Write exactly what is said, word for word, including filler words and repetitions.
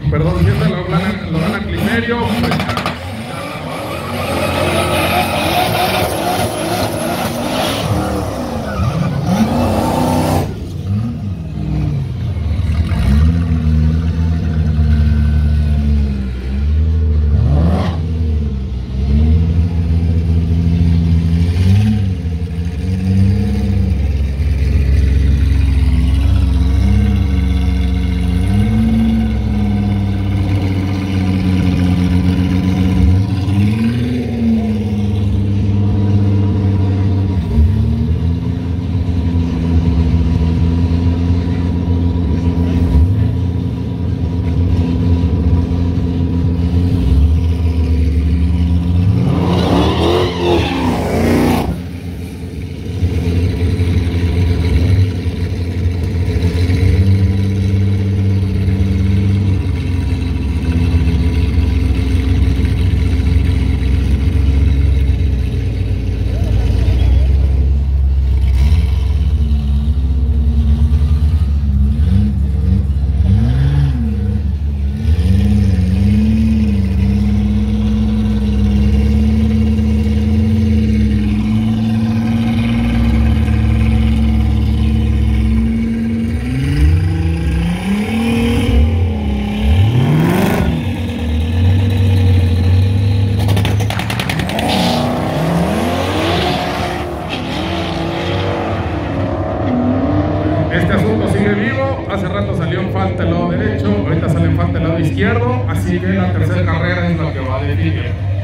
Perdón, si este lo gana, lo gana Climerio. Este asunto sigue vivo. Hace rato salió en falta el lado derecho, ahorita sale en falta el lado izquierdo, así que la tercera carrera es la que va a definir.